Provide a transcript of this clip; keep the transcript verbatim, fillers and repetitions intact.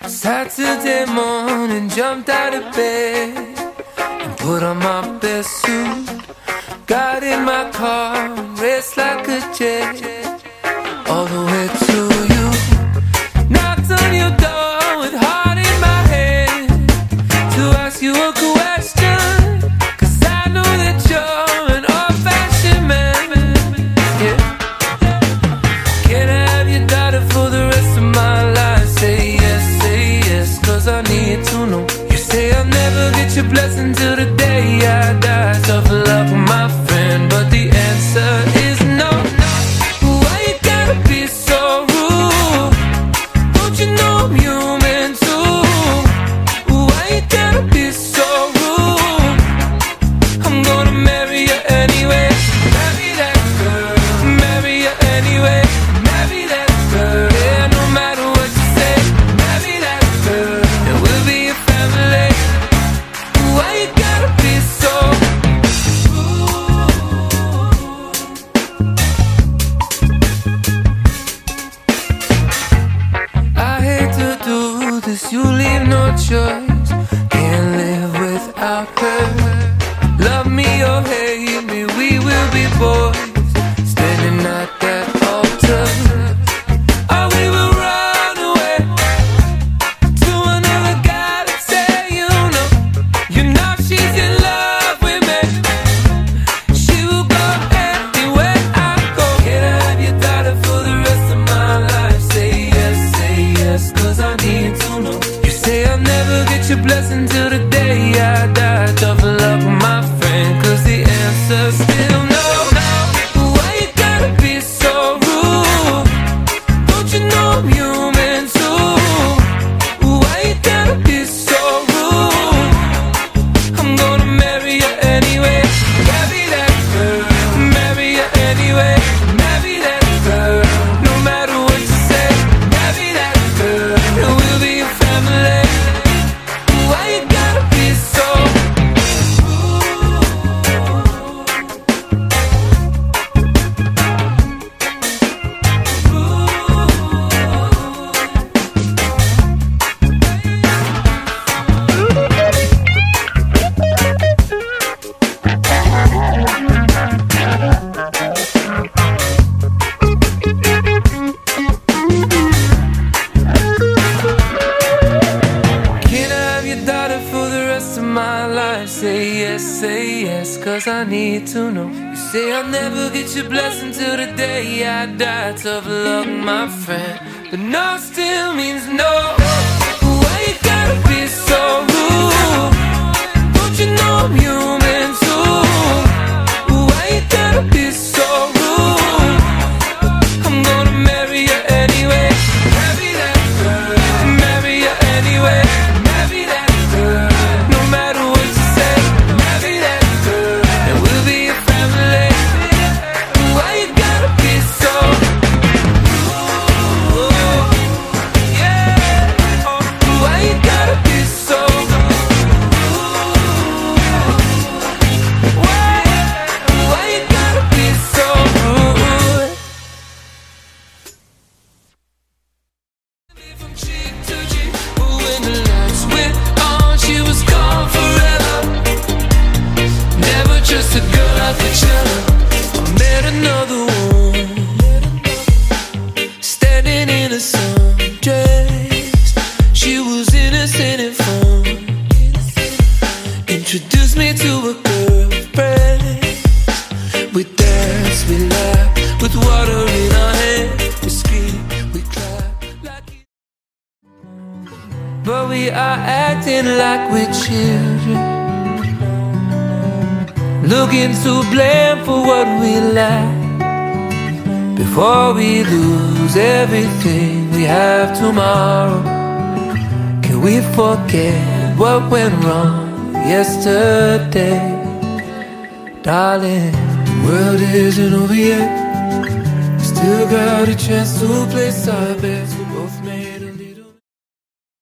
Saturday morning, jumped out of bed and put on my best suit. Got in my car and raced like a jet all the way to you. Knocked on your door with heart in my head to ask you a question, 'cause I know that you're an old-fashioned man. Yeah. Can I have your daughter for the rest of my life? Say yes, say yes, 'cause I need to know. You say I'll never get your blessing till the day I die. Tough luck, my friend, but the answer is no. Why you gotta be so rude? Don't you know I'm human too? Why you gotta be so rude? I'm gonna marry you anyway. Marry that girl, marry you anyway. Marry that girl, yeah, no matter what you say. Marry that girl, and we'll be a family. Why you gotta be so rude? I hate to do this, you leave no choice. Can't live without her. Love me or hate me, we will be boys, standing at that altar. Or we will run away to another guy that say you know. You know she's in love with me. She will go anywhere I go. Can I have your daughter for the rest of my life? Say yes, say yes, 'cause I need to know. You say I'll never get your blessing till the day I die. Tough luck, my friend, 'cause the answer's still no. Why you gotta be so rude? Don't you know I'm human too? Why you gotta be so rude? I'm gonna marry you anyway. Marry that girl, marry you anyway. Marry that girl, no matter what you say. Marry that girl, and we'll be a family. Why you gotta be so Can I have your daughter for the rest of my life? Say yes, say yes, 'cause I need to know. You say I'll never get your blessing till the day I die. Tough luck, my friend, but no still means no. Why you gotta be so rude? Don't you know I'm human too? Why you gotta be so rude? I'm gonna marry you anyway. Marry that girl, marry you anyway. Marry that girl, no matter what you say. Marry that girl, and we'll be a family. Why you gotta be so rude? Yeah. Why you gotta be so rude? Why? Why you gotta be so rude? From cheek to cheek, when the lights went on, she was gone forever. Never just a girl I could tell. I met another one, standing in a sundress. She was innocent and fun. Introduced me to a girlfriend. We danced, we laughed, with water in our hands. We screamed, we cried like it. But we are acting like we're children, looking to blame for what we lack. Before we lose everything we have tomorrow, can we forget what went wrong yesterday? Darling, the world isn't over yet. Still got a chance to place our bets.